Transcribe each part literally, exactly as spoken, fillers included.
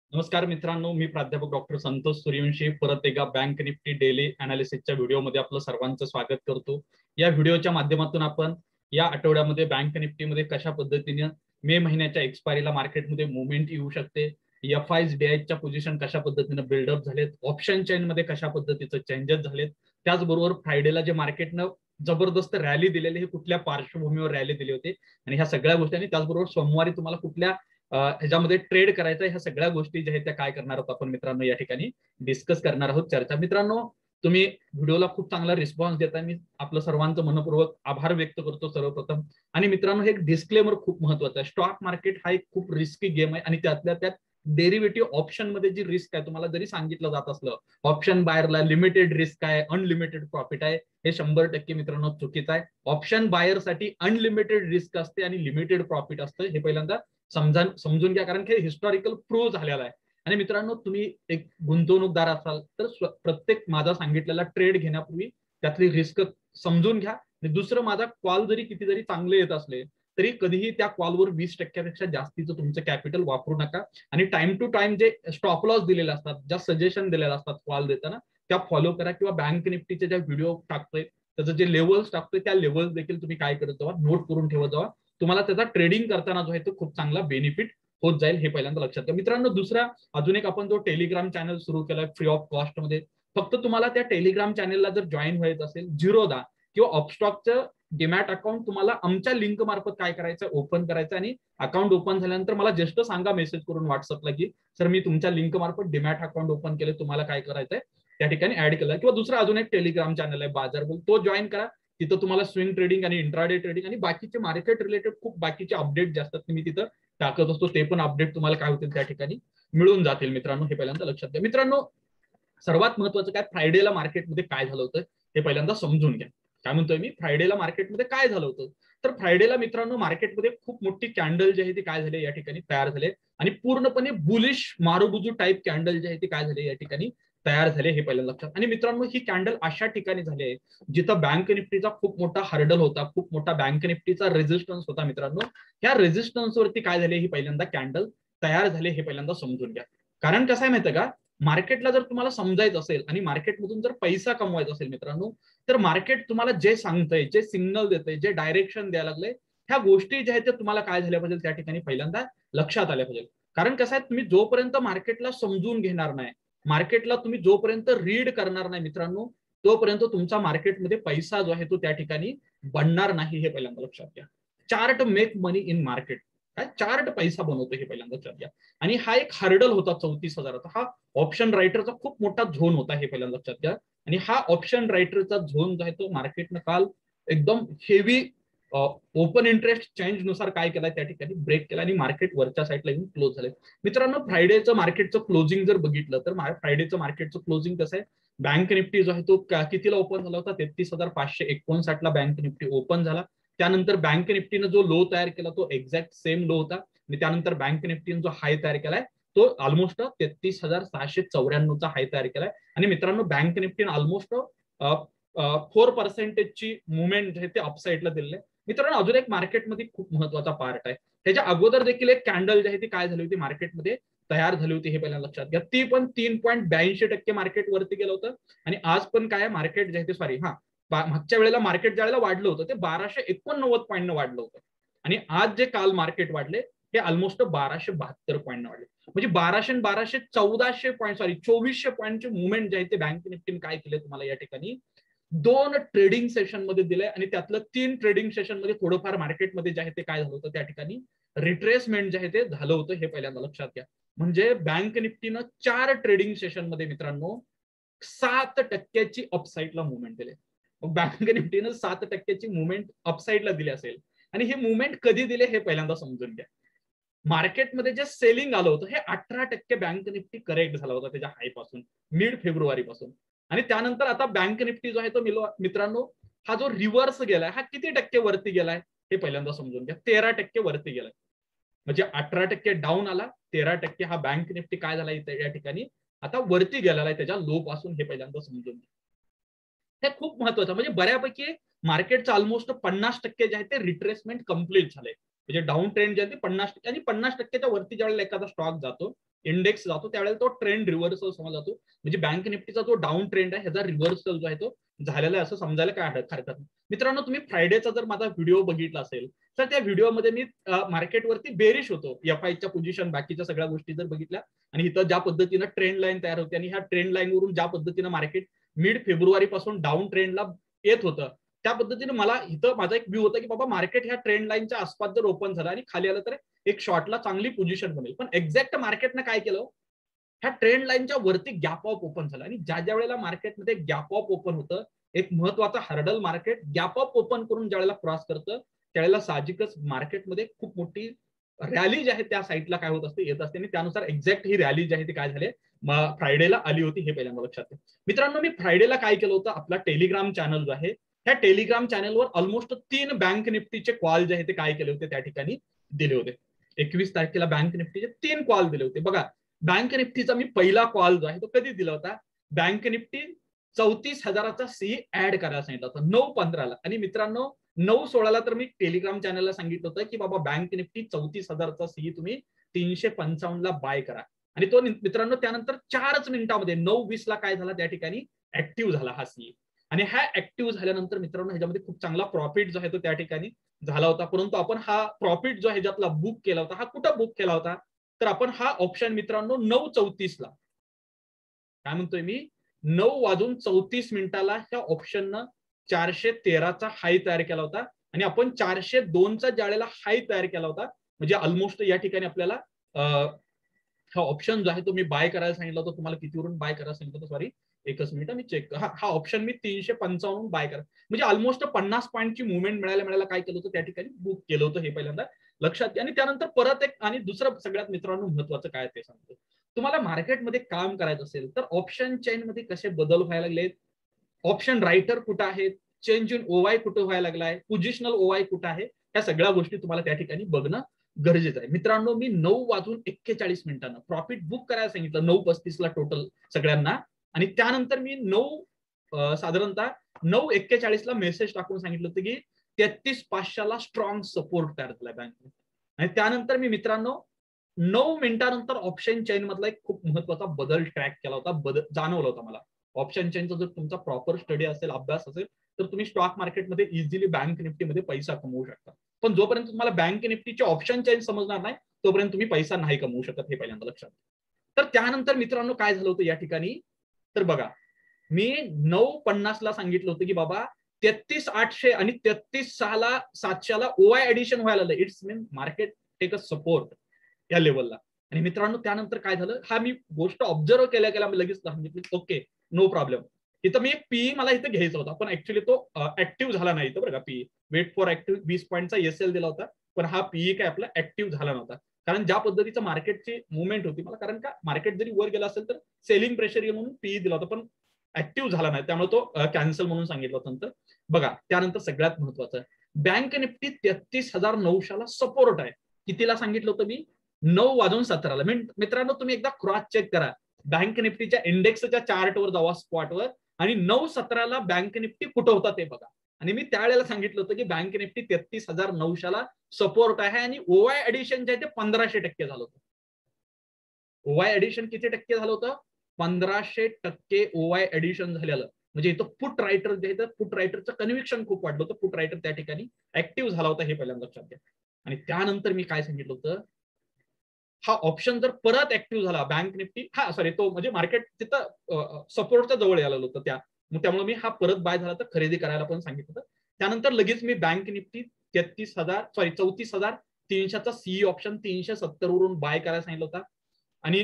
नमस्कार मित्रांनो, मी प्राध्यापक डॉक्टर संतोष सूर्यवंशी परत एकदा बँक निफ्टी डेली अनालिसिसच्या व्हिडिओमध्ये आपलं सर्वांचं स्वागत करतो। या व्हिडिओच्या माध्यमातून आपण या आठवड्यामध्ये बँक निफ्टीमध्ये कशा पद्धतीने मे महिन्याच्या एक्सपायरीला मार्केटमध्ये मुवमेंट येऊ शकते, एफ आयज डीआयच्या पोझिशन कशा पद्धतीने बिल्डअप झालेत, ऑप्शन चेन मध्ये कशा पद्धतीचे चेंजेस झालेत, त्याचबरोबर फ्रायडेला जे मार्केटनं जबरदस्त रॅली दिलेली हे कुठल्या पार्श्वभूमीवर रॅली दिली होती आणि ह्या सगळ्या गोष्टी, त्याचबरोबर सोमवारी तुम्हाला कुठल्या ह्याच्यामध्ये ट्रेड करायचा, ह्या सगळ्या गोष्टी ज्या आहेत त्या काय करणार आहोत आपण मित्रांनो या ठिकाणी डिस्कस करणार आहोत चर्चा। मित्रांनो, तुम्ही व्हिडिओला खूप चांगला रिस्पॉन्स देताय, मी आपलं सर्वांचं मनपूर्वक आभार व्यक्त करतो सर्वप्रथम। आणि मित्रांनो, हे एक डिस्क्लेमर खूप महत्वाचं आहे, स्टॉक मार्केट हा एक खूप रिस्की गेम आहे आणि त्यातल्या त्यात डेरिव्हेटिव्ह ऑप्शन मध्ये जी रिस्क आहे, तुम्हाला जरी सांगितलं जात असलं ऑप्शन बायरला लिमिटेड रिस्क आहे, अनलिमिटेड प्रॉफिट आहे, हे शंभर टक्के मित्रांनो चुकीचं आहे। ऑप्शन बायरसाठी अनलिमिटेड रिस्क असते आणि लिमिटेड प्रॉफिट असतं, हे पहिल्यांदा समजा समजून घ्या, कारण की हिस्टॉरिकल प्रूव्ह झालेला आहे। आणि मित्रांनो, तुम्ही एक गुंतवणूकदार असाल तर प्रत्येक माझा सांगितलेला ट्रेड घेण्यापूर्वी त्यातली रिस्क समजून घ्या। दुसरं, माझा कॉल जरी किती जरी चांगले येत असले तरी कधीही त्या कॉलवर वीस टक्क्यापेक्षा जास्तीचं तुमचं कॅपिटल वापरू नका आणि टाइम टू टाइम जे स्टॉप लॉस दिलेले असतात, ज्या सजेशन दिलेले असतात कॉल देताना, त्या फॉलो करा। किंवा बँक निफ्टीचे ज्या व्हिडिओ टाकतोय त्याचं जे लेवल्स टाकतोय त्या लेवल्स देखील तुम्ही काय करत जावा, नोट करून ठेवत जावा, तुम्हाला त्याचा ट्रेडिंग करताना जो आहे तो खूप चांगला बेनिफिट होत जाईल, हे पहिल्यांदा लक्षात घ्या। मित्रांनो, दुसरा अजून एक आपण जो टेलिग्राम चॅनल सुरू केलाय फ्री ऑफ कॉस्ट मध्ये, फक्त तुम्हाला त्या टेलिग्राम चॅनलला जर जॉईन व्हायचं असेल, झिरोधा किंवा अपस्टॉकचं डिमॅट अकाउंट तुम्हाला आमच्या लिंक मार्फत काय करायचं, ओपन करायचं आणि अकाउंट ओपन झाल्यानंतर मला जस्ट सांगा मेसेज करून व्हॉट्सअपला की सर मी तुमच्या लिंक मार्फत डिमॅट अकाउंट ओपन केले, तुम्हाला काय करायचंय त्या ठिकाणी ऍड केलं। किंवा दुसरा अजून एक टेलिग्राम चॅनल आहे बाजारबुल, तो जॉईन करा, तिथं तुम्हाला स्विंग ट्रेडिंग आणि इंट्राडे ट्रेडिंग आणि बाकीचे मार्केट रिलेटेड खूप बाकीचे अपडेट जे असतात मी तिथं टाकत असतो, ते पण अपडेट तुम्हाला काय होतील त्या ठिकाणी मिळून जातील मित्रांनो, हे पहिल्यांदा लक्षात घ्या। मित्रांनो, सर्वात महत्वाचं काय, फ्रायडेला मार्केटमध्ये काय झालं होतं हे पहिल्यांदा समजून घ्या। काय म्हणतोय मी, फ्रायडेला मार्केटमध्ये काय झालं होतं, तर फ्रायडेला मित्रांनो मार्केटमध्ये खूप मोठी कॅन्डल जी आहे ती काय झाली या ठिकाणी तयार झाले आणि पूर्णपणे बुलिश मारुबुजू टाईप कॅन्डल जी आहे ती काय झाली या ठिकाणी तयार झाले, हे पहिल्यांदा लक्षात। आणि मित्रांनो, ही कॅन्डल अशा ठिकाणी झाली आहे जिथं बँक निफ्टीचा खूप मोठा हर्डल होता, खूप मोठा बँक निफ्टीचा रेजिस्टन्स होता मित्रांनो, ह्या रेजिस्टन्स वरती काय झाले ही पहिल्यांदा कॅन्डल तयार झाले, हे पहिल्यांदा समजून घ्या। कारण कसं आहे माहितीये का, मार्केटला जर तुम्हाला समजायचं असेल आणि मार्केटमधून जर पैसा कमवायचा असेल मित्रांनो, तर मार्केट तुम्हाला जे सांगतंय, जे सिग्नल देतंय, जे डायरेक्शन द्यायला लागले, ह्या गोष्टी ज्या आहेत त्या तुम्हाला काय झाल्या पाहिजे त्या ठिकाणी पहिल्यांदा लक्षात आल्या पाहिजे। कारण कसं आहे, तुम्ही जोपर्यंत मार्केटला समजून घेणार नाही, मार्केटला तुम्ही जोपर्यंत रीड करणार नाही मित्रांनो, तोपर्यंत तुमचा मार्केटमध्ये पैसा जो आहे तो त्या ठिकाणी बनणार नाही, हे पहिल्यांदा लक्षात घ्या। Chart make money in market, काय चार्ट पैसा बनवतो हे पहिल्यांदा लक्षात घ्या। आणि हा एक हर्डल होता चौतीस हजाराचा, हा ऑप्शन रायटरचा खूप मोठा झोन होता, हे पहिल्यांदा लक्षात घ्या। आणि हा ऑप्शन रायटरचा झोन जो आहे तो मार्केटनं काल एकदम हेवी ओपन इंटरेस्ट चेंज नुसार काय केलाय त्या ठिकाणी ब्रेक केला आणि मार्केट वरच्या साईडला येऊन क्लोज झाले। मित्रांनो, फ्रायडेचं मार्केटचं क्लोजिंग जर बघितलं तर फ्रायडेचं मार्केटचं क्लोजिंग कसं आहे, बँक निफ्टी जो आहे तो कितीला ओपन झाला होता, तेहतीस हजार पाचशे एकोणसाठ ला बँक निफ्टी ओपन झाला। त्यानंतर बँक निफ्टीनं जो लो तयार केला तो एक्झॅक्ट सेम लो होता आणि त्यानंतर बँक निफ्टीनं जो हाय तयार केलाय तो ऑलमोस्ट तेहतीस हजार सहाशे चौऱ्याण्णवचा हाय तयार केलाय। आणि मित्रांनो, बँक निफ्टीनं ऑलमोस्ट फोर पर्सेंटेजची मुवमेंट जे आहे ते अपसाईडला दिलेले। मित्रांनो, अजून एक मार्केटमध्ये खूप महत्वाचा पार्ट आहे, त्याच्या अगोदर देखील एक कॅन्डल जी आहे ती काय झाली होती मार्केटमध्ये तयार झाली होती, हे पहिल्यांदा लक्षात घ्या। ती पण तीन पॉईंट ब्याऐंशी टक्के मार्केट वरती गेलं होतं आणि आज पण काय मार्केट जे आहे ते सॉरी हा मागच्या वेळेला मार्केट ज्या वेळेला वाढलं होतं ते बाराशे एकोणनव्वद पॉईंट वाढलं होतं आणि आज जे काल मार्केट वाढले हे ऑलमोस्ट बाराशे बहात्तर पॉईंट वाढले, म्हणजे बाराशे बाराशे चौदाशे पॉईंट सॉरी चोवीसशे पॉईंटचे मुवमेंट जे आहे ते बँक निफ्टीने काय केले तुम्हाला या ठिकाणी दोन ट्रेडिंग सेशन मध्ये दिलंय आणि त्यातलं तीन ट्रेडिंग सेशन मध्ये थोडंफार मार्केटमध्ये जे आहे ते काय झालं होतं त्या ठिकाणी रिट्रेसमेंट जे आहे ते झालं होतं, हे पहिल्यांदा लक्षात घ्या। म्हणजे बँक निफ्टीनं चार ट्रेडिंग सेशन मध्ये मित्रांनो सात टक्क्याची अपसाईडला मुवमेंट दिले। बँक निफ्टीनं सात टक्क्याची मुवमेंट अपसाईडला दिली असेल आणि हे मुवमेंट कधी दिले हे पहिल्यांदा समजून घ्या। मार्केटमध्ये जे सेलिंग आलं होतं हे अठरा टक्के बँक निफ्टी करेक्ट झाला होता त्याच्या हाय पासून मिड फेब्रुवारी पासून, आणि त्यानंतर आता बँक निफ्टी जो आहे तो मित्रांनो हा जो रिव्हर्स गेलाय हा किती टक्के वरती गेलाय हे पहिल्यांदा समजून घ्या, तेरा टक्के वरती गेलाय। म्हणजे अठरा टक्के डाऊन आला, तेरा टक्के हा बँक निफ्टी काय झाला या ठिकाणी आता वरती गेलेला आहे त्याच्या लो पासून, हे पहिल्यांदा समजून घ्या। हे खूप महत्वाचं, म्हणजे बऱ्यापैकी मार्केटचं ऑलमोस्ट पन्नास टक्के जे आहे ते रिट्रेसमेंट कम्प्लीट झालंय, म्हणजे डाऊन ट्रेंड जे आहे ते पन्नास टक्के आणि पन्नास टक्क्याच्या वरती ज्यावेळेला एखादा स्टॉक जातो इंडेक्स जातो त्यावेळेला तो ट्रेंड रिव्हर्सल समजला जातो. म्हणजे बँक निफ्टीचा जो डाऊन ट्रेंड आहे ह्याचा रिव्हर्सल जो आहे तो झालेला आहे असं समजायला काय हरकत नाही. मित्रांनो तुम्ही फ्रायडेचा जर माझा व्हिडिओ बघितला असेल तर त्या व्हिडिओमध्ये मी मार्केटवरती बेरिश होतो. एफ आयच्या पोझिशन बाकीच्या सगळ्या गोष्टी जर बघितल्या आणि इथं ज्या पद्धतीनं ट्रेंड लाईन तयार होते आणि ह्या ट्रेंड लाईन वरून ज्या पद्धतीनं मार्केट मिड फेब्रुवारी पासून डाऊन ट्रेंडला येत होतं त्या पद्धतीने मला इथं माझा एक व्ह्यू होता की बाबा मार्केट ह्या ट्रेंड लाईनच्या आसपास जर ओपन झाला आणि खाली आलं तर एक शॉर्टला चांगली पोझिशन बनेल. पण एक्झॅक्ट मार्केटनं काय केलं ह्या ट्रेंड लाईनच्या वरती गॅप ऑफ ओपन झाला आणि ज्या ज्या वेळेला मार्केटमध्ये गॅप ऑफ ओपन होतं एक महत्वाचा hurdle market gap off open करून ज्या वेळेला क्रॉस करतं त्यावेळेला साहजिकच मार्केटमध्ये खूप मोठी रॅली जी आहे त्या साईडला काय होत असते येत असते आणि त्यानुसार एक्झॅक्ट ही रॅली जी आहे ती काय झाली फ्रायडेला आली होती हे पहिल्यांदा लक्षात घ्या. मित्रांनो मी फ्रायडेला काय केलं होतं आपला टेलिग्राम चॅनल जो आहे त्या टेलिग्राम चॅनलवर ऑलमोस्ट तीन बँक निफ्टीचे कॉल जे आहे ते काय केले होते त्या ठिकाणी दिले होते. एकवीस तारखेला बँक निफ्टीचे तीन कॉल दिले होते. बघा बँक निफ्टीचा मी पहिला कॉल जो आहे तो कधी दिला होता बँक निफ्टी चौतीस हजाराचा सी ऍड करायला सांगितलं होतं नऊ पंधराला आणि मित्रांनो नऊ सोळाला तर मी टेलिग्राम चॅनलला सांगितलं होतं की बाबा बँक निफ्टी चौतीस हजाराचा सी तुम्ही तीनशे पंचावन्नला बाय करा आणि तो मित्रांनो त्यानंतर चारच मिनिटांमध्ये नऊ वीस ला काय झाला त्या ठिकाणी ऍक्टिव्ह झाला हा सी आणि हा ऍक्टिव्ह झाल्यानंतर मित्रांनो ह्याच्यामध्ये खूप चांगला प्रॉफिट जो आहे तो त्या ठिकाणी झाला होता. परंतु आपण हा प्रॉफिट जो आहे ज्यातला बुक केला होता हा कुठं बुक केला होता तर आपण हा ऑप्शन मित्रांनो नऊ चौतीस ला काय म्हणतोय मी नऊ वाजून चौतीस मिनिटाला ह्या ऑप्शननं चारशे तेराचा हाय तयार केला होता आणि आपण चारशे दोनचा ज्या वेळेला हाय तयार केला होता म्हणजे ऑलमोस्ट या ठिकाणी आपल्याला हा ऑप्शन जो आहे तो मी बाय करायला सांगितलं होतं. तुम्हाला कितीवरून बाय करायला सांगितलं होतं सॉरी एकच मिनिट मी चेक हा हा ऑप्शन मी तीनशे पंचावन्न बाय करा म्हणजे ऑलमोस्ट पन्नास पॉईंटची मुवमेंट मिळायला मिळायला काय केलं होतं त्या ठिकाणी बुक केलं होतं हे पहिल्यांदा लक्षात घ्या. आणि त्यानंतर परत एक आणि दुसरं सगळ्यात मित्रांनो महत्वाचं काय ते सांगतो तुम्हाला मार्केटमध्ये काम करायचं असेल तर ऑप्शन चेन मध्ये कसे बदल व्हायला लागलेत ऑप्शन रायटर कुठं आहेत चेंज इन ओवाय कुठं व्हायला लागलाय पोझिशनल ओवाय कुठं आहे ह्या सगळ्या गोष्टी तुम्हाला त्या ठिकाणी बघणं गरजेचं आहे. मित्रांनो मी नऊ वाजून एक्केचाळीस मिनिटांना प्रॉफिट बुक करायला सांगितलं नऊ पस्तीस ला टोटल सगळ्यांना आणि त्यानंतर मी नऊ साधारणतः नऊ एक्केचाळीस ला मेसेज टाकून सांगितलं होतं की तेहतीस पाचशेला स्ट्रॉंग सपोर्ट तयार झालाय बँक आणि त्यानंतर मी मित्रांनो नऊ मिनिटानंतर ऑप्शन चेन मधला एक खूप महत्वाचा बदल ट्रॅक केला होता बदल जाणवला होता मला. ऑप्शन चेनचा जर तुमचा प्रॉपर स्टडी असेल अभ्यास असेल तर तुम्ही स्टॉक मार्केटमध्ये इझिली बँक निफ्टीमध्ये पैसा कमवू शकता. पण जोपर्यंत तुम्हाला बँक निफ्टीचे ऑप्शन चेन समजणार नाही तोपर्यंत तुम्ही पैसा नाही कमवू शकत हे पहिल्यांदा लक्षात. तर त्यानंतर मित्रांनो काय झालं होतं या ठिकाणी तर बघा मी नऊ पन्नास ला सांगितलं होतं की बाबा तेहतीस आठशे आणि तेहतीस सहाला सातशेला ओआय ऍडिशन व्हायला लागलं it's mean market take a support या लेवलला. आणि मित्रांनो त्यानंतर काय झालं हा मी गोष्ट ऑब्झर्व केल्या केल्या मी लगेच सांगितलं ओके नो प्रॉब्लेम. इथं मी एक पीई मला इथं घ्यायचा होता पण ऍक्च्युली तो ऍक्टिव्ह झाला नाही बरं का पीई वेट फॉर ऍक्टिव्ह वीस पॉईंटचा एसएल दिला होता पण हा पीई काय आपला ऍक्टिव्ह झाला नव्हता कारण ज्या पद्धतीचं मार्केटची मुवमेंट होती मला कारण का मार्केट जरी वर गेला असेल तर सेलिंग प्रेशर येईल म्हणून पीई दिला होता पण ऍक्टिव्ह झाला नाही त्यामुळे तो कॅन्सल म्हणून सांगितलं होतं. नंतर बघा त्यानंतर सगळ्यात महत्वाचं बँक निफ्टी तेहतीस हजार नऊशेला सपोर्ट आहे कितीला सांगितलं होतं मी नऊ वाजून सतराला. मित्रांनो तुम्ही एकदा क्रॉस चेक करा बँक निफ्टीच्या इंडेक्सच्या चार्टवर जावा स्पॉटवर आणि नऊ सतराला बँक निफ्टी कुठं होता ते बघा आणि मी त्यावेळेला सांगितलं होतं की बँक निफ्टी तेहतीस हजार नऊशेला सपोर्ट आहे आणि ओवाय ऍडिशन जे आहे ते पंधराशे टक्के झालं होतं. ओवाय ऍडिशन किती टक्के झालं होतं पंधराशे टक्के ओवाय ऍडिशन झालेलं म्हणजे इथं फुट रायटर जे आहे फुट रायटरचं कन्व्हिक्शन खूप वाढलं होतं. फुट रायटर त्या ठिकाणी ऍक्टिव्ह झाला होता हे पहिल्यांदा लक्षात घ्या. आणि त्यानंतर मी काय सांगितलं होतं हा ऑप्शन जर परत ऍक्टिव्ह झाला बँक निफ्टी हा सॉरी तो म्हणजे मार्केट तिथं सपोर्टच्या जवळ यायला होतं त्या त्यामुळे मी हा परत बाय झाला तर खरेदी करायला पण सांगितलं होतं. त्यानंतर लगेच मी बँक निफ्टी तेहतीस हजार सॉरी चौतीस हजार तीनशेचा सी ऑप्शन तीनशे सत्तर वरून बाय करायला सांगितलं होता आणि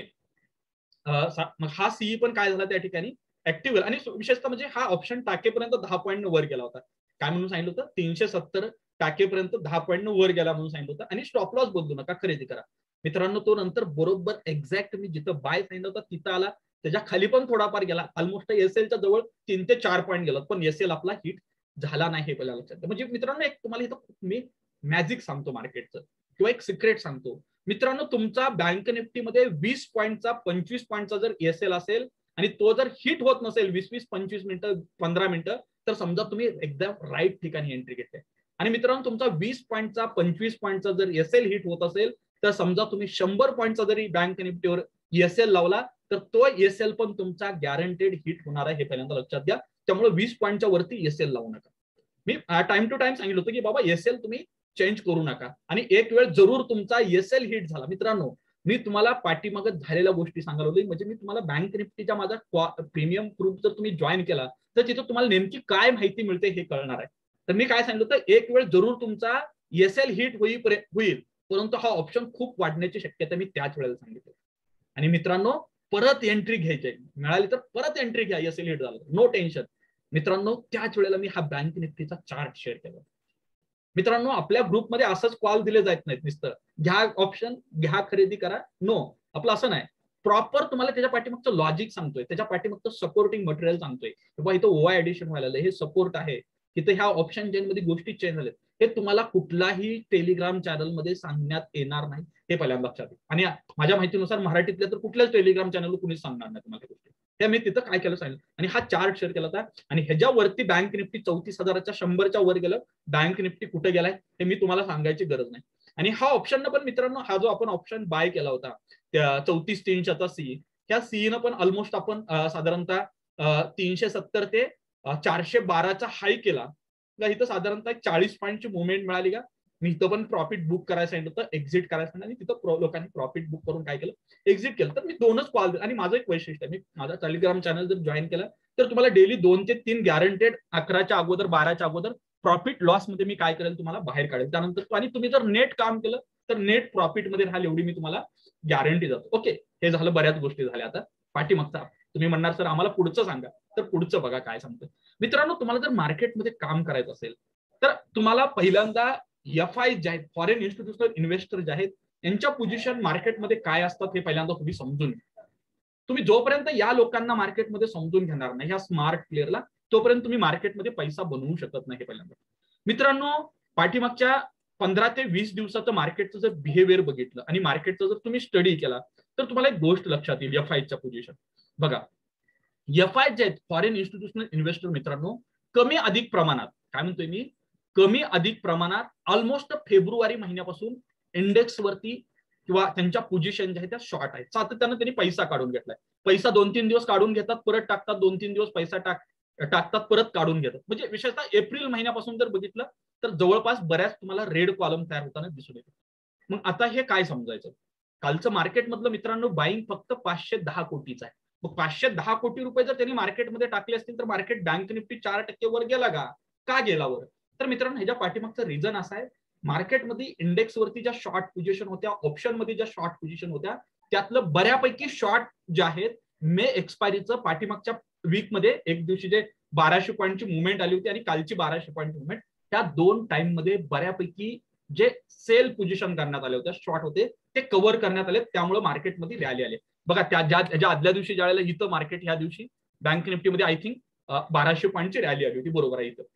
हा सीई पण काय झाला त्या ठिकाणी ऍक्टिव्ह आणि विशेषतः म्हणजे हा ऑप्शन टाकेपर्यंत दहा पॉईंट वर गेला होता काय म्हणून सांगितलं होतं तीनशे सत्तर टाकेपर्यंत दहा पॉईंट वर गेला म्हणून सांगितलं होतं आणि स्टॉप लॉस बदलू नका खरेदी करा. मित्रांनो तो नंतर बरोबर एक्झॅक्ट मी जिथं बाय सांगितलं होतं तिथं आला त्याच्या खाली पण थोडाफार गेला ऑलमोस्ट एसएलच्या जवळ तीन ते चार पॉईंट गेला पण एसएल आपला हिट झाला नाही हे पहिल्या लक्षात. म्हणजे मित्रांनो एक तुम्हाला इथं मी मॅजिक सांगतो मार्केटचं किंवा एक सिक्रेट सांगतो मित्रांनो तुमचा बँक निफ्टीमध्ये वीस पॉईंटचा पंचवीस पॉईंटचा जर एसएल असेल आणि तो जर हिट होत नसेल वीस वीस पंचवीस मिनिटं पंधरा मिनिटं तर समजा तुम्ही एकदम राईट ठिकाणी एंट्री घेतली. आणि मित्रांनो तुमचा वीस पॉईंटचा पंचवीस पॉईंटचा जर एसएल हिट होत असेल तर समजा तुम्ही शंभर पॉईंटचा जरी बँक निफ्टीवर एसएल लावला तर तो एसएल पण तुमचा गॅरंटेड हिट होणार आहे, हे पहिल्यांदा लक्षात घ्या. त्यामुळे वीस पॉईंटच्या वरती एसएल लावू नका. मी टाइम टू टाइम सांगितलं होतं की बाबा एसएल तुम्ही चेंज करू नका, आणि एक वेळ जरूर तुमचा एसएल हिट झाला. मित्रांनो, मी तुम्हाला पाठीमागे झालेल्या गोष्टी सांगायला होती, म्हणजे मी तुम्हाला बँक निफ्टीचा माझा प्रीमियम ग्रुप जर तुम्ही जॉईन केला तर तिथं तुम्हाला नेमकी काय माहिती मिळते हे कळणार आहे. तर मी काय सांगितलं होतं, एक वेळ जरूर तुमचा एसएल हिट होईपर्यंत होईल, परंतु हा ऑप्शन खूप वाढण्याची शक्यता मी त्याच वेळेला सांगितलं. आणि मित्रांनो, परत एंट्री घ्यायची मिळाली तर परत एंट्री घ्या, एसएल हिट झालं नो टेन्शन. मित्रांनो, त्याच वेळेला मी हा बँक निफ्टीचा चार्ट शेअर केला. मित्रांनो, आपल्या ग्रुपमध्ये असंच कॉल दिले जात नाहीत नुसतं घ्या ऑप्शन घ्या खरेदी करा, नो, आपलं असं नाही. प्रॉपर तुम्हाला त्याच्या पाठीमागचं लॉजिक सांगतोय, त्याच्या पाठीमागचं सपोर्टिंग मटेरियल सांगतोय. बाबा इथं ओवाय ऍडिशन व्हायला हे सपोर्ट आहे, तिथे ह्या ऑप्शन चेन मध्ये गोष्टी चेंज झाल्यात, हे तुम्हाला कुठलाही टेलिग्राम चॅनल मध्ये सांगण्यात येणार नाही, हे पहिल्यांदा लक्षात घ्या. आणि माझ्या माहितीनुसार मराठीतल्या तर कुठल्याच टेलिग्राम चॅनलवर कुणीच सांगणार नाही तुम्हाला गोष्टी. त्या मी तिथं काय केलं सांगितलं, आणि हा चार्ट शेअर केला होता. आणि ह्याच्यावरती बँक निफ्टी चौतीस हजाराच्या शंभरच्या वर गेलं. बँक निफ्टी कुठे गेलाय हे मी तुम्हाला सांगायची गरज नाही. आणि हा ऑप्शन पण मित्रांनो, हा जो आपण ऑप्शन बाय केला होता त्या चौतीस तीनशेचा सी, ह्या सीनं पण ऑलमोस्ट आपण साधारणतः तीनशे सत्तर ते चारशे बाराचा हाय केला. इथं साधारणतः चाळीस पॉईंटची मुवमेंट मिळाली का. मी इथं पण प्रॉफिट बुक करायला सांगितलं होतं, एक्झिट करायला सांगितलं, आणि तिथं लोकांनी प्रॉफिट बुक करून काय केलं, एक्झिट केलं. तर मी दोनच कॉल. आणि माझं एक वैशिष्ट्य आहे, मी माझा टेलिग्राम चॅनल जर जॉईन केला तर तुम्हाला डेली दोन ते तीन गॅरंटेड अकराच्या अगोदर बाराच्या अगोदर प्रॉफिट लॉस मध्ये मी काय करेल तुम्हाला बाहेर काढेल. त्यानंतर आणि तुम्ही जर नेट काम केलं तर नेट प्रॉफिट मध्ये राहाल, एवढी मी तुम्हाला गॅरंटी देतो. ओके, हे झालं, बऱ्याच गोष्टी झाल्या. आता पाठीमागचा तुम्ही म्हणणार सर आम्हाला पुढचं सांगा, तर पुढचं बघा काय सांगतं. मित्रांनो, तुम्हाला जर मार्केटमध्ये काम करायचं असेल तर तुम्हाला पहिल्यांदा एफ आय जे आहेत, फॉरेन इन्स्टिट्यूशनल इन्व्हेस्टर जे आहेत, यांच्या पोझिशन मार्केटमध्ये काय असतात हे पहिल्यांदा तुम्ही समजून घ्या. तुम्ही जोपर्यंत या लोकांना मार्केटमध्ये समजून घेणार नाही, ह्या स्मार्ट प्लेअरला, तोपर्यंत तुम्ही मार्केटमध्ये पैसा बनवू शकत नाही, हे पहिल्यांदा. मित्रांनो, पाठीमागच्या पंधरा ते वीस दिवसाचं मार्केटचं जर बिहेवियर बघितलं आणि मार्केटचा जर तुम्ही स्टडी केला तर तुम्हाला एक गोष्ट लक्षात येईल. एफ आयच्या पोझिशन बघा, एफ आय जे आहेत, फॉरेन इन्स्टिट्यूशनल इन्व्हेस्टर मित्रांनो, कमी अधिक प्रमाणात, काय म्हणतोय मी, कमी अधिक प्रमाणात ऑलमोस्ट फेब्रुवारी महिन्यापासून इंडेक्स वरती किंवा त्यांच्या पोझिशन ज्या आहेत त्या शॉर्ट आहेत. सातत्यानं त्यांनी पैसा काढून घेतलाय. पैसा दोन तीन दिवस काढून घेतात, परत टाकतात, दोन तीन दिवस पैसा टाक टाकतात परत काढून घेतात. म्हणजे विशेषतः एप्रिल महिन्यापासून जर बघितलं तर जवळपास बऱ्याच तुम्हाला रेड कॉलम तयार होताना दिसून येते. मग आता हे काय समजायचं, कालचं मार्केटमधलं मित्रांनो बाईंग फक्त पाचशे दहा कोटीचं आहे. मग पाचशे दहा कोटी रुपये जर त्यांनी मार्केटमध्ये टाकले असतील तर मार्केट बँक निफ्टी चार टक्के वर गेला का, का गेला वर. तर मित्रांनो, ह्याच्या पाठीमागचं रिझन असं आहे, मार्केटमध्ये इंडेक्सवरती ज्या शॉर्ट पोझिशन होत्या, ऑप्शन मध्ये ज्या शॉर्ट पोझिशन होत्या, त्यातलं बऱ्यापैकी शॉर्ट जे आहेत मे एक्सपायरीचं पाठीमागच्या वीकमध्ये एक दिवशी जे बाराशे पॉईंटची मुवमेंट आली होती आणि कालची बाराशे पॉईंट मुवमेंट, त्या दोन टाइम मध्ये बऱ्यापैकी जे सेल पोझिशन करण्यात आले होते, शॉर्ट होते, ते कव्हर करण्यात आले. त्यामुळे मार्केटमध्ये रॅली आले. बघा, त्या ज्या ज्या आदल्या दिवशी ज्या वेळेला इथं मार्केट, ह्या दिवशी बँक निफ्टीमध्ये आय थिंक बाराशे पॉईंटची रॅली आली होती, बरोबर आहे. इथं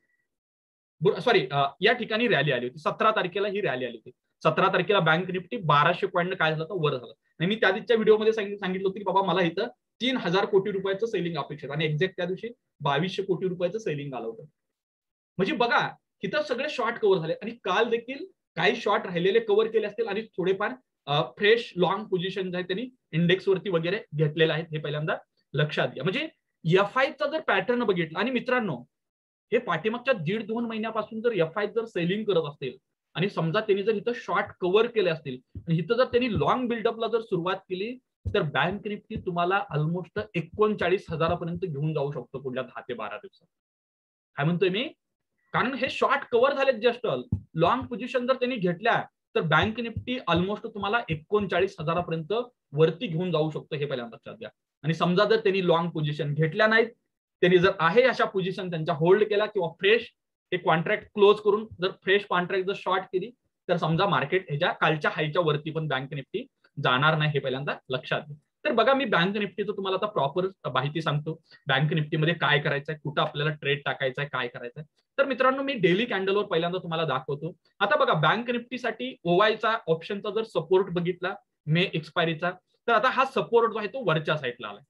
सॉरी या ठिकाणी रॅली आली होती. सतरा तारखेला ही रॅली आली होती. सतरा तारखेला बँक निफ्टी बाराशे पॉईंट काय झालं तर वर झालं. आणि मी त्या दिवशीच्या व्हिडिओमध्ये सांगितलं होतं की बाबा मला इथं तीन हजार कोटी रुपयाचं सेलिंग अपेक्षित, आणि एक्झॅक्ट त्या दिवशी बावीसशे कोटी रुपयाचं सेलिंग आलं होतं. म्हणजे बघा, इथं सगळे शॉर्ट कव्हर झाले, आणि काल देखील काही शॉर्ट राहिलेले कव्हर केले असतील, आणि थोडेफार फ्रेश लॉंग पोझिशन जे आहेत त्यांनी इंडेक्सवरती वगैरे घेतलेले आहेत, हे पहिल्यांदा लक्षात घ्या. म्हणजे एफ आयचा जर पॅटर्न बघितला, आणि मित्रांनो हे पाठीमागच्या दीड दोन महिन्यापासून जर एफ आय जर सेलिंग करत असतील, आणि समजा त्यांनी जर इथं शॉर्ट कव्हर केले असतील, आणि इथं जर त्यांनी लॉंग बिल्डअपला जर सुरुवात केली, तर बँक निफ्टी तुम्हाला ऑलमोस्ट एकोणचाळीस हजारापर्यंत घेऊन जाऊ शकतो पुढल्या दहा ते बारा दिवसात. काय म्हणतोय मी, कारण हे शॉर्ट कव्हर झालेत जस्ट. लॉंग पोझिशन जर त्यांनी घेतल्या तर बँक निफ्टी ऑलमोस्ट तुम्हाला एकोणचाळीस हजारापर्यंत वरती घेऊन जाऊ शकतो, हे पहिल्यांदा लक्षात घ्या. आणि समजा जर त्यांनी लॉंग पोझिशन घेतल्या नाहीत, त्यांनी जर आहे अशा पोझिशन त्यांच्या होल्ड केला, किंवा फ्रेश हे कॉन्ट्रॅक्ट क्लोज करून जर फ्रेश कॉन्ट्रॅक्ट जर शॉर्ट केली, तर समजा मार्केट ह्याच्या कालच्या हायच्या वरती पण बँक निफ्टी जाणार नाही, हे पहिल्यांदा लक्षात घ्या. तर बघा, मी बँक निफ्टीचं तुम्हाला आता प्रॉपर माहिती सांगतो. बँक निफ्टीमध्ये काय करायचंय, कुठं आपल्याला ट्रेड टाकायचा आहे, काय करायचंय. तर मित्रांनो, मी डेली कॅन्डलवर पहिल्यांदा तुम्हाला दाखवतो. आता बघा, बँक निफ्टीसाठी ओवायचा ऑप्शनचा जर सपोर्ट बघितला मे एक्सपायरीचा, तर आता हा सपोर्ट जो आहे तो वरच्या साईडला आलाय.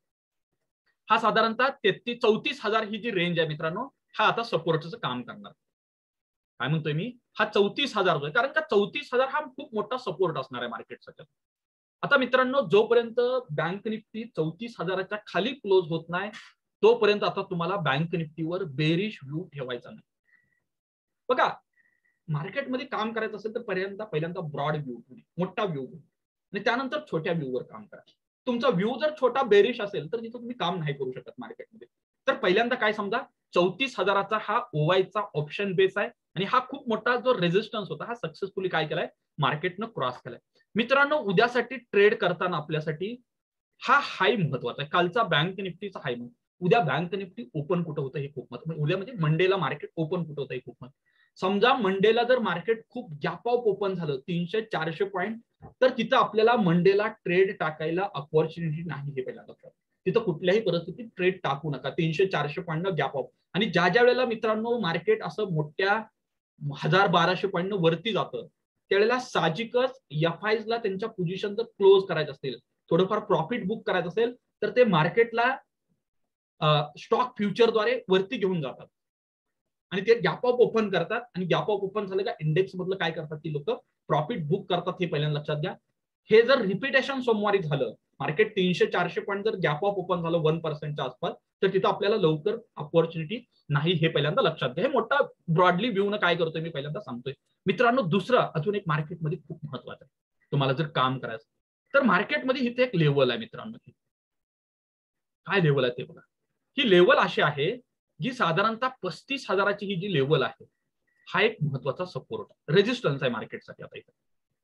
हा साधारणतः तेहतीस चौतीस हजार ही जी रेंज आहे मित्रांनो, हा आता सपोर्टचं काम करणार. काय म्हणतोय मी, हा चौतीस हजार, कारण का चौतीस हजार हा खूप मोठा सपोर्ट असणार आहे मार्केटसाठी. आता मित्रांनो, जोपर्यंत बँक निफ्टी चौतीस हजाराच्या खाली क्लोज होत नाही तोपर्यंत आता तुम्हाला बँक निफ्टीवर बेरिश व्ह्यू ठेवायचा नाही. बघा, मार्केटमध्ये काम करायचं असेल तर पहिल्यांदा पहिल्यांदा ब्रॉड व्ह्यू, मोठा व्ह्यू आणि त्यानंतर छोट्या व्ह्यूवर काम करा. तुमचा व्ह्यू जर छोटा बेरिश असेल तर तिथं तुम्ही काम नाही करू शकत मार्केटमध्ये. तर पहिल्यांदा काय समजा, चौतीस हजाराचा हा ओवायचा ऑप्शन बेस आहे आणि हा खूप मोठा जो रेजिस्टन्स होता हा सक्सेसफुली काय केलाय, मार्केटनं क्रॉस केलाय. मित्रांनो, उद्यासाठी ट्रेड करताना आपल्यासाठी हा हाय महत्वाचा आहे. कालचा बँक निफ्टीचा हाय, उद्या बँक निफ्टी ओपन कुठं होतं हे खूप महत्वाचं. उद्या म्हणजे मंडेला मार्केट ओपन कुठं होतं हे खूप महत्वाचं. समजा मंडेला जर मार्केट खूप गॅप अप ओपन झालं तीनशे चारशे पॉईंट, तर तिथं आपल्याला मंडेला ट्रेड टाकायला अपॉर्च्युनिटी नाही हे पहिला लक्षात. तिथं कुठल्याही परिस्थितीत ट्रेड टाकू नका तीनशे चारशे पॉईंट गॅप अप. आणि ज्या ज्या वेळेला मित्रांनो मार्केट असं मोठ्या हजार बाराशे पॉईंट वरती जातं त्यावेळेला साहजिकच एफ आयज ला त्यांच्या पोझिशन जर क्लोज करायचं असेल, थोडंफार प्रॉफिट बुक करायचं असेल तर ते मार्केटला स्टॉक फ्युचरद्वारे वरती घेऊन जातात आणि ते गॅप अप ओपन करतात. आणि गॅप अप ओपन झालं का इंडेक्स मधलं काय करतात ती लोक, प्रॉफिट बुक करतात. हे पहिल्यांदा लक्षात घ्या. हे जर रिपिटेशन सोमवारी झालं, मार्केट तीनशे चारशे पॉईंट जर गॅप अप ओपन झालं वन पर्सेंटच्या आसपास, तर तिथं आपल्याला लवकर अपॉर्च्युनिटी नाही हे पहिल्यांदा लक्षात घ्या. हे मोठा ब्रॉडली व्ह्यू न काय करतोय मी पहिल्यांदा सांगतोय. मित्रांनो, दुसरं अजून एक मार्केटमध्ये खूप महत्वाचं आहे तुम्हाला जर काम करायचं तर मार्केटमध्ये इथे एक लेवल आहे मित्रांनो. काय लेवल आहे ते बघा. ही लेवल अशी आहे जी साधारणतः पस्तीस हजाराची ही जी लेवल आहे हा एक महत्वाचा सपोर्ट रेजिस्टन्स आहे मार्केटसाठी. आता इथे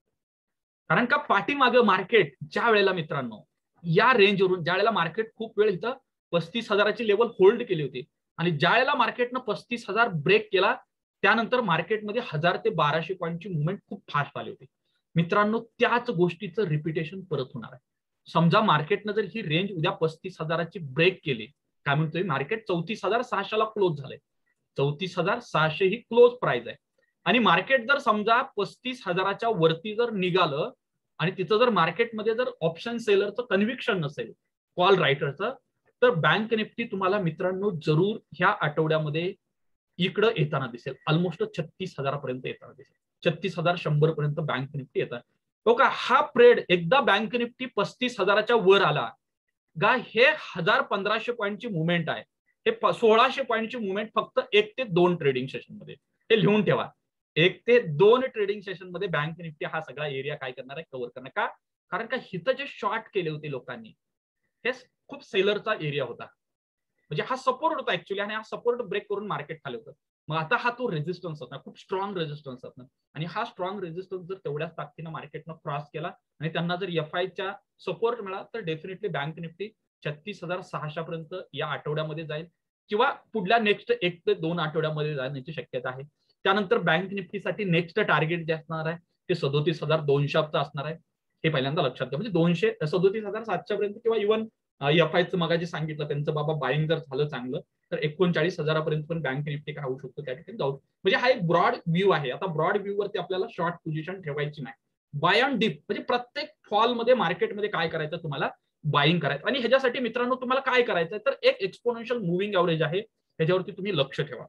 कारण का पाठीमागे मार्केट ज्या वेळेला मित्रांनो या रेंजवरून ज्या वेळेला मार्केट खूप वेळ इथं पस्तीस हजाराची लेवल होल्ड केली होती आणि ज्या वेळेला मार्केटनं पस्तीस हजार ब्रेक केला त्यानंतर मार्केटमध्ये हजार ते बाराशे पॉईंटची मुवमेंट खूप फास्ट आली होती. मित्रांनो, त्याच गोष्टीचं रिपिटेशन परत होणार आहे. समजा मार्केटनं जर ही रेंज उद्या पस्तीस हजाराची ब्रेक केली, काय म्हणतोय मार्केट चौतीस हजार सहाशेला क्लोज झालंय, चौतीस हजार सहाशे ही क्लोज प्राइस आहे. आणि मार्केट जर समजा पस्तीस हजाराच्या वरती जर निघालं आणि तिथं जर मार्केटमध्ये जर ऑप्शन सेलरचं कन्व्हिक्शन नसेल, कॉल रायटरचं, तर बँक निफ्टी तुम्हाला मित्रांनो जरूर ह्या आठवड्यामध्ये इकडं येताना दिसेल. ऑलमोस्ट छत्तीस हजारापर्यंत येताना दिसेल. छत्तीस हजार शंभर पर्यंत बँक निफ्टी येतात. हो का, हा प्रेड एकदा बँक निफ्टी पस्तीस हजाराच्या वर आला गा, हे हजार पंधराशे पॉईंटची मुवमेंट आहे. हे सोळाशे पॉईंटची मुवमेंट फक्त एक ते दोन ट्रेडिंग सेशन मध्ये. हे लिहून ठेवा, एक ते दोन ट्रेडिंग सेशन मध्ये बँक निफ्टी हा सगळा एरिया काय करणार आहे, कव्हर करणार. का? कारण का हिथं जे शॉर्ट केले होते लोकांनी हे खूप सेलरचा एरिया होता. म्हणजे हा सपोर्ट होता ऍक्च्युअली आणि हा सपोर्ट ब्रेक करून मार्केट खाली होतं. मग आता हा तो रेजिस्टन्स होता, खूप स्ट्रॉंग रेजिस्टन्स होता आणि हा स्ट्रॉंग रेजिस्टन्स जर तेवढ्याच ताकदीनं मार्केटनं क्रॉस केला आणि त्यांना जर एफ आयच्या सपोर्ट मिळाला तर डेफिनेटली बँक निफ्टी छत्तीस हजार सहाशे पर्यंत या आठवड्यामध्ये जाईल किंवा पुढल्या नेक्स्ट एक ते दोन आठवड्यामध्ये जाण्याची शक्यता आहे. त्यानंतर बँक निफ्टीसाठी नेक्स्ट टार्गेट जे असणार आहे ते सदोतीस हजार दोनशेचं असणार आहे. हे पहिल्यांदा लक्षात घ्या. म्हणजे दोनशे सदोतीस हजार सातशे पर्यंत किंवा इव्हन एफ आयचं मग जे सांगितलं त्यांचं बाबा बाईंग जर झालं चांगलं तर एकोणचाळीस हजारापर्यंत पण बँक निफ्टी काय होऊ शकतो त्या ठिकाणी जाऊ. म्हणजे हा एक ब्रॉड व्ह्यू आहे. आता ब्रॉड व्ह्यू वरती आपल्याला शॉर्ट पोझिशन ठेवायची नाही. बाय ऑन डीप म्हणजे प्रत्येक फॉल मध्ये मार्केटमध्ये काय करायचं, तुम्हाला बाईंग करायचं. आणि ह्याच्यासाठी मित्रांनो तुम्हाला काय करायचं तर एक एक्सपोनेन्शियल मुव्हिंग एव्हरेज आहे, ह्याच्यावरती तुम्ही लक्ष ठेवा.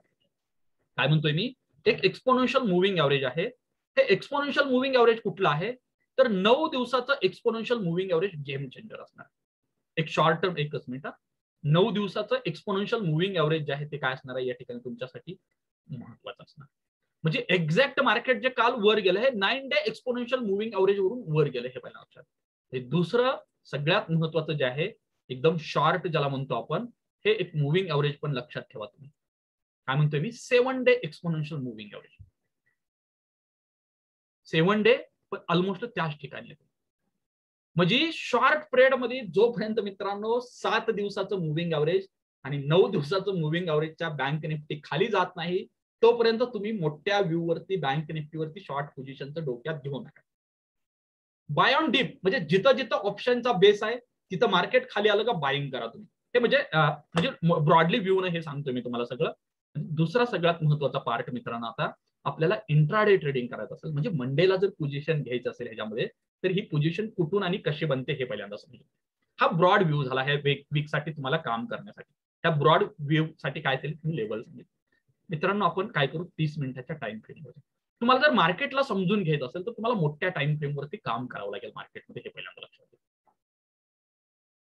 काय म्हणतोय मी, एक एक्सपोनेन्शियल मुव्हिंग एव्हरेज आहे. हे एक्सपोनेन्शियल मुव्हिंग एव्हरेज कुठलं आहे तर नऊ दिवसाचं exponential moving average game changer असणार. एक शॉर्ट टर्म, एकच मिनिट, नऊ दिवसाचं एक्सपोनेन्शियल मुव्हिंग एव्हरेज जे आहे ते काय असणार आहे या ठिकाणी तुमच्यासाठी महत्वाचं असणार. म्हणजे एक्झॅक्ट मार्केट जे काल वर गेलं हे nine day exponential moving average वरून वर गेलं, हे पहिला लक्षात. हे दुसरं सगळ्यात महत्वाचं जे आहे एकदम शॉर्ट ज्याला म्हणतो आपण, हे एक मुव्हिंग एव्हरेज पण लक्षात ठेवा तुम्ही. काय म्हणतोय मी, seven day exponential moving average. Seven day पण ऑलमोस्ट त्याच ठिकाणी येतो. म्हणजे शॉर्ट पिरियड मध्ये जोपर्यंत मित्रांनो सात दिवसाचं मुव्हिंग एव्हरेज आणि नऊ दिवसाचं मुव्हिंग एव्हरेजच्या बँक निफ्टी खाली जात नाही तोपर्यंत तुम्ही मोठ्या व्ह्यू वरती बँक निफ्टीवरती शॉर्ट पोझिशनचं डोक्यात घेऊ नका. बाय ऑन डीप म्हणजे जिथं जिथं ऑप्शनचा बेस आहे तिथं मार्केट खाली आलं का बाईंग करा तुम्ही. हे म्हणजे म्हणजे ब्रॉडली व्ह्यू न हे सांगतोय मी तुम्हाला सगळं. दुसरा सगळ्यात महत्वाचा पार्ट मित्रांनो, आता आपल्याला इंट्राडे ट्रेडिंग करायचं असेल म्हणजे मंडेला जर पोझिशन घ्यायचं असेल ह्याच्यामध्ये तर ही पोझिशन कुठून आणि कशी बनते हे पहिल्यांदा समजून. हा ब्रॉड व्ह्यू झाला हे वीक वीकसाठी तुम्हाला काम करण्यासाठी. त्या ब्रॉड व्ह्यू साठी काय असेल तुम्ही लेवल सांगितलं. मित्रांनो आपण काय करू, तीस मिनिटाच्या टाइम फ्रेममध्ये. तुम्हाला जर मार्केटला समजून घ्यायचं असेल तर तुम्हाला मोठ्या टाइम फ्रेमवरती काम करावं लागेल मार्केटमध्ये, हे पहिल्यांदा लक्षात.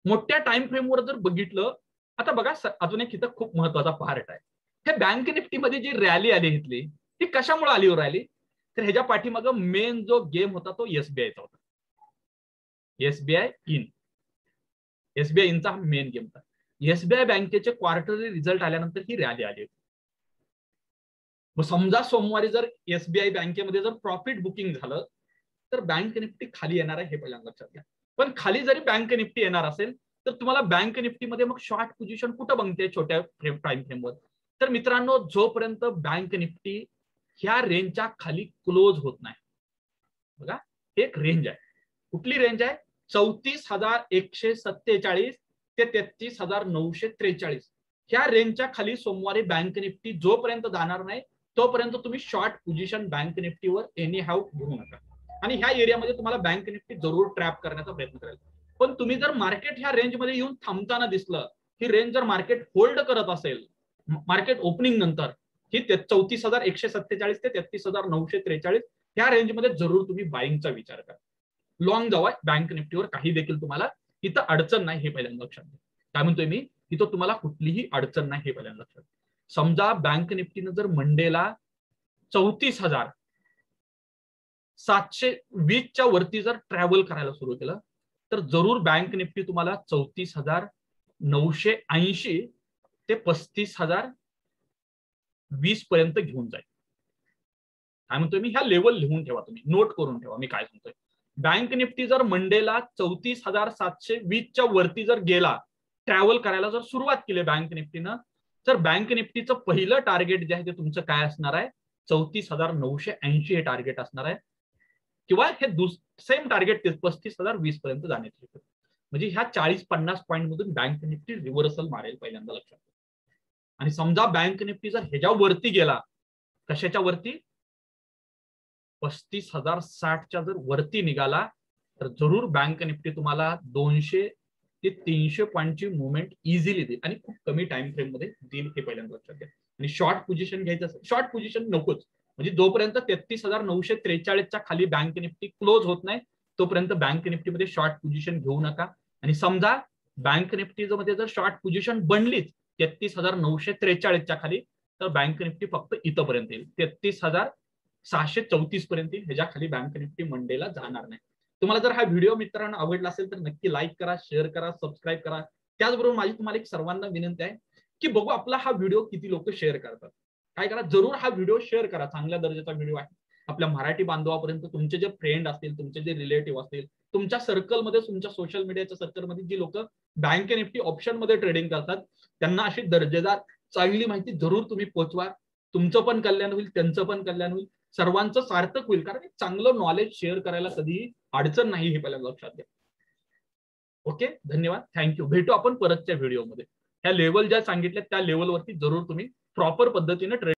मोठ्या टाइम फ्रेमवर जर बघितलं, आता बघा अजून एक इथं खूप महत्वाचा पार्ट आहे. हे बँक निफ्टीमध्ये जी रॅली आली इथली, ती कशामुळे आली हो रॅली? तर ह्याच्या पाठीमाग मेन जो गेम होता तो एसबीआयचा होता. एसबीआय इन एसबीआय इनचा हा मेन गेम होता. एसबीआय बँकेचे क्वार्टरली रिझल्ट आल्यानंतर ही रॅली आली होती. मग समजा सोमवारी जर एसबीआय बँकेमध्ये जर प्रॉफिट बुकिंग झालं तर बँक निफ्टी खाली येणार आहे, हे पहिल्यांदा लक्षात घ्या. पण खाली जरी बँक निफ्टी येणार असेल तर तुम्हाला बँक निफ्टीमध्ये मग शॉर्ट पोझिशन कुठं बनते छोट्या फ्रेम टाइम फ्रेमवर? तर मित्रांनो, जोपर्यंत बँक निफ्टी ह्या रेंजच्या खाली क्लोज होत नाही, बघा एक रेंज आहे. कुठली रेंज आहे? चौतीस हजार एकशे सत्तेचाळीस ते तेहतीस हजार नऊशे त्रेचाळीस. ह्या रेंजच्या खाली सोमवारी बँक निफ्टी जोपर्यंत जाणार नाही तोपर्यंत तुम्ही शॉर्ट पोझिशन बँक निफ्टीवर एनी हाऊ घेऊ नका. आणि ह्या एरियामध्ये तुम्हाला बँक निफ्टी जरूर ट्रॅप करण्याचा प्रयत्न करेल. पण तुम्ही जर मार्केट ह्या रेंजमध्ये येऊन थांबताना दिसलं, ही रेंज जर मार्केट होल्ड करत असेल मार्केट ओपनिंग नंतर, ही चौतीस हजार एकशे सत्तेचाळीस ते तेहतीस हजार नऊशे त्रेचाळीस ह्या रेंजमध्ये जरूर तुम्ही बाईंगचा विचार करा. लॉंग जावा बँक निफ्टीवर, काही देखील तुम्हाला इथं अडचण नाही, हे पहिल्यांदा लक्षात घ्या. काय म्हणतोय मी? इथं तुम्हाला कुठलीही अडचण नाही, हे पहिल्यांदा लक्षात घ्या. समजा बँक निफ्टीनं जर मंडेला चौतीस हजार सातशे वीसच्या वरती जर ट्रॅव्हल करायला सुरू केलं तर जरूर बँक निफ्टी तुम्हाला चौतीस हजार नऊशे ऐंशी ते पस्तीस हजार वीस पर्यंत घेऊन जाईल. काय म्हणतोय मी? ह्या लेवल लिहून ठेवा, तुम्ही नोट करून ठेवा मी काय सांगतोय. बँक निफ्टी जर मंडेला चौतीस हजार सातशे वीसच्या वरती जर गेला, ट्रॅव्हल करायला जर सुरुवात केली बँक निफ्टीनं, तर बँक निफ्टीचं पहिलं टार्गेट जे आहे ते तुमचं काय असणार आहे? चौतीस हजार नऊशे ऐंशी हे टार्गेट असणार आहे. किंवा हे सेम टार्गेट पस्तीस हजार वीस पर्यंत जाण्याचे. म्हणजे ह्या चाळीस पन्नास पॉईंट मधून बँक निफ्टी रिव्हर्सल मारेल, पहिल्यांदा लक्षात. आणि समजा बँक निफ्टी जर ह्याच्या वरती गेला, कशाच्या वरती? पस्तीस हजार साठच्या जर वरती निघाला तर जरूर बँक निफ्टी तुम्हाला दोनशे ते तीनशे पॉईंटची मुवमेंट इझिली देईल आणि खूप कमी टाइम फ्रेम मध्ये देईल, हे पहिल्यांदा लक्षात घ्या. आणि शॉर्ट पोझिशन घ्यायचं असेल, शॉर्ट पोझिशन नकोच. म्हणजे जोपर्यंत तेहतीस हजार नऊशे त्रेचाळीसच्या खाली बँक निफ्टी क्लोज होत नाही तोपर्यंत बँक निफ्टीमध्ये शॉर्ट पोझिशन घेऊ नका. आणि समजा बँक निफ्टी मध्ये जर शॉर्ट पोझिशन बनलीच तेहतीस हजार नऊशे त्रेचाळीसच्या खाली, तर बँक निफ्टी फक्त इथंपर्यंत येईल, तेहतीस हजार सहाशे चौतीस पर्यंत येईल. ह्याच्या खाली बँक निफ्टी मंडेला जाणार नाही. तुम्हाला जर हा व्हिडिओ मित्रांनो आवडला असेल तर नक्की लाईक करा, शेअर करा, सबस्क्राईब करा. त्याचबरोबर माझी तुम्हाला एक सर्वांना विनंती आहे की बघू आपला हा व्हिडिओ किती लोक शेअर करतात. काय करा, जरूर हा व्हिडिओ शेअर करा. चांगल्या दर्जाचा व्हिडिओ आहे. आपल्या मराठी बांधवापर्यंत तुमचे जे फ्रेंड असतील, तुमचे जे रिलेटिव्ह असतील, तुमच्या सर्कलमध्ये, तुमच्या सोशल मीडियाच्या सर्कलमध्ये जी लोक बँक निफ्टी ऑप्शन मध्ये ट्रेडिंग करतात त्यांना अशी दर्जेदार चांगली माहिती जरूर तुम्ही पोहोचवा. तुमचं पण कल्याण होईल, त्यांचं पण कल्याण होईल, सर्वांचं सार्थक होईल. कारण चांगलं नॉलेज शेअर करायला कधीही अडचण नाही, हे पहिल्यांदा लक्षात घ्या. ओके, धन्यवाद, थँक्यू. भेटू आपण परतच्या व्हिडिओमध्ये. ह्या लेवल ज्या सांगितल्या त्या लेवलवरती जरूर तुम्ही प्रॉपर पद्धतीने ट्रेड